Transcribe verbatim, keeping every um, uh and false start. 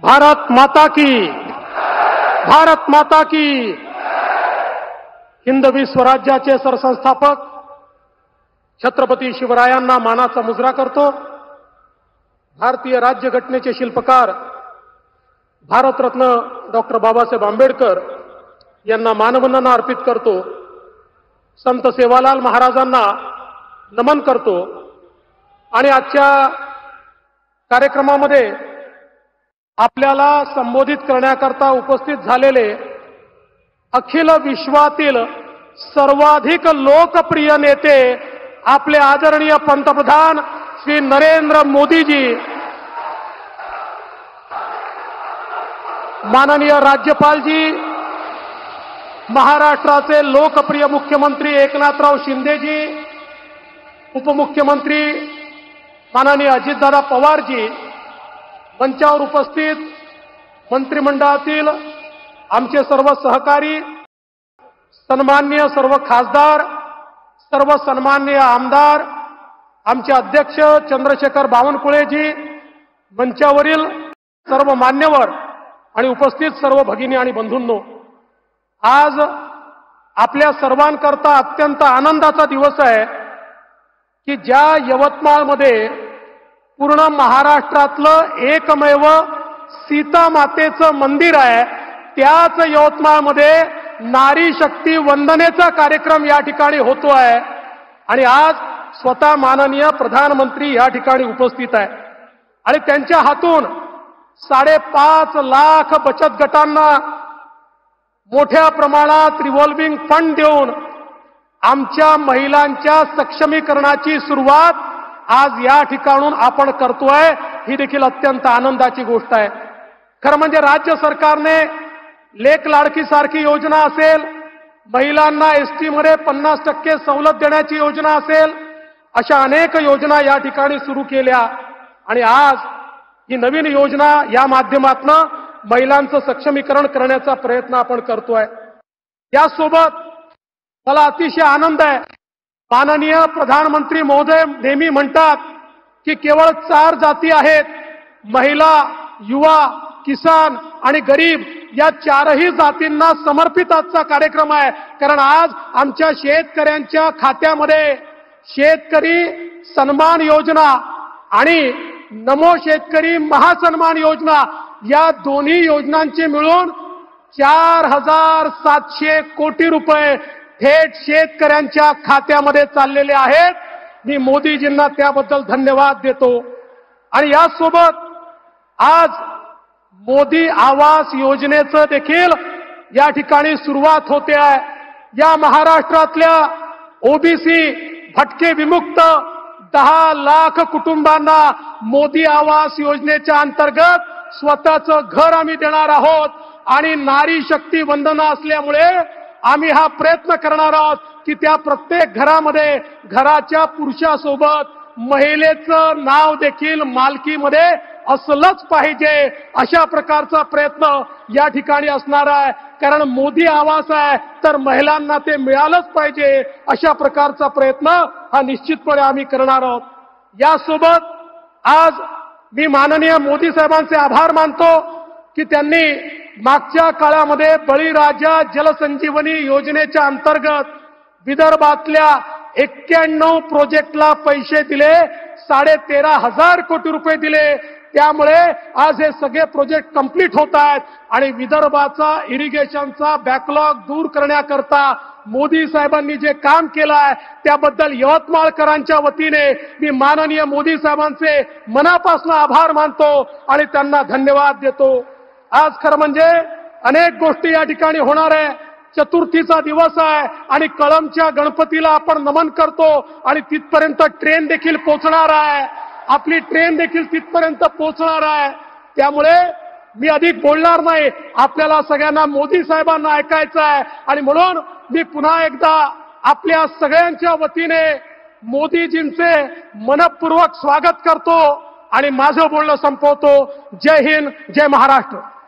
भारत माता की, भारत माता की। हिंदवी स्वराज्याचे सरसंस्थापक छत्रपती शिवरायांना मानाचा मुजरा करतो। भारतीय राज्यघटनेचे शिल्पकार भारतरत्न डॉक्टर बाबासाहेब आंबेडकर यांना मानवंदना अर्पित करतो। संत सेवालाल महाराजांना नमन करतो। आणि आजच्या कार्यक्रमामध्ये आपल्याला संबोधित करण्याकरता उपस्थित झालेले अखिल विश्वातील सर्वाधिक लोकप्रिय नेते आपले आदरणीय पंतप्रधान श्री नरेंद्र मोदीजी, माननीय राज्यपालजी, महाराष्ट्राचे लोकप्रिय मुख्यमंत्री एकनाथराव शिंदेजी, उपमुख्यमंत्री माननीय अजितदादा पवारजी, मंचावर उपस्थित मंत्रिमंडळातील आमचे सर्व सहकारी, सन्माननीय सर्व खासदार, सर्व सन्माननीय आमदार, आमचे अध्यक्ष चंद्रशेखर बावनकुळेजी, मंचावरील सर्व मान्यवर आणि उपस्थित सर्व भगिनी आणि बंधूंनो, आज आपल्या सर्वांकरता अत्यंत आनंदाचा दिवस आहे की ज्या यवतमाळमध्ये पूर्ण महाराष्ट्रातलं एकमेव सीता मातेचं मंदिर आहे, त्याच यवतमाळमध्ये नारी शक्ती वंदनेचा कार्यक्रम या ठिकाणी होतो आहे। आणि आज स्वतः माननीय प्रधानमंत्री या ठिकाणी उपस्थित आहे आणि त्यांच्या हातून साडेपाच लाख बचत गटांना मोठ्या प्रमाणात रिव्हॉल्विंग फंड देऊन आमच्या महिलांच्या सक्षमीकरणाची सुरुवात आज या ठिकाणून आपण करतोय, ही देखील अत्यंत आनंदाची गोष्ट आहे। खरं म्हणजे राज्य सरकारने लेक लाडकी सारखी योजना असेल, महिलांना एसटी मध्ये पन्नास टक्के सवलत देण्याची योजना असेल, अशा अनेक योजना या ठिकाणी सुरू केल्या आणि आज ही नवीन योजना या माध्यमातून महिलांचं सक्षमीकरण करण्याचा प्रयत्न आपण करतोय। यासोबत मला अतिशय आनंद आहे, माननीय प्रधानमंत्री महोदय नेहमी म्हणतात की केवळ चार जाती आहेत, महिला, युवा, किसान आणि गरीब, या चारही जातींना समर्पित आजचा कार्यक्रम आहे। कारण आज आमच्या शेतकऱ्यांच्या खात्यामध्ये शेतकरी सन्मान योजना आणि नमो शेतकरी महासन्मान योजना या दोन्ही योजनांचे मिळून चार हजार सातशे कोटी रुपये थेट शेतकऱ्यांच्या खात्यामध्ये चाललेले आहेत। मी मोदीजींना त्याबद्दल धन्यवाद देतो। आणि यासोबत आज मोदी आवास योजनेचं देखील या ठिकाणी सुरुवात होते आहे। या महाराष्ट्रातल्या ओबीसी भटके विमुक्त दहा लाख कुटुंबांना मोदी आवास योजनेच्या अंतर्गत स्वतःचं घर आम्ही देणार आहोत आणि नारी शक्ती वंदना असल्यामुळे आम्ही हा प्रयत्न करणार आहोत की त्या प्रत्येक घरामध्ये घराच्या पुरुषासोबत महिलेचं नाव देखील मालकीमध्ये असलंच पाहिजे, अशा प्रकारचा प्रयत्न या ठिकाणी असणार आहे। कारण मोदी आवास आहे तर महिलांना ते मिळालंच पाहिजे, अशा प्रकारचा प्रयत्न हा निश्चितपणे आम्ही करणार आहोत। यासोबत आज मी माननीय मोदी साहेबांचे आभार मानतो की त्यांनी मागच्या काळामध्ये बळीराजा जलसंजीवनी योजनेच्या अंतर्गत विदर्भातल्या एक्क्याण्णव प्रोजेक्टला पैसे दिले, साडे तेरा हजार कोटी रुपये दिले। त्यामुळे आज हे सगळे प्रोजेक्ट कंप्लीट होत आहेत आणि विदर्भाचा इरिगेशनचा बॅकलॉग दूर करण्याकरता मोदी साहेबांनी जे काम केलं आहे त्याबद्दल यवतमाळकरांच्या वतीने मी माननीय मोदी साहेबांचे मनापासून आभार मानतो आणि त्यांना धन्यवाद देतो। आज खरं म्हणजे अनेक गोष्टी या ठिकाणी होणार आहे। चतुर्थीचा दिवस आहे आणि कळंबच्या गणपतीला आपण नमन करतो आणि तिथपर्यंत ट्रेन देखील पोहोचणार आहे, आपली ट्रेन देखील तिथपर्यंत पोहोचणार आहे। त्यामुळे मी अधिक बोलणार नाही, आपल्याला सगळ्यांना मोदी साहेबांना ऐकायचं आहे आणि म्हणून मी पुन्हा एकदा आपल्या सगळ्यांच्या वतीने मोदीजींचे मनपूर्वक स्वागत करतो आणि माझं बोलणं संपवतो। जय हिंद, जय महाराष्ट्र।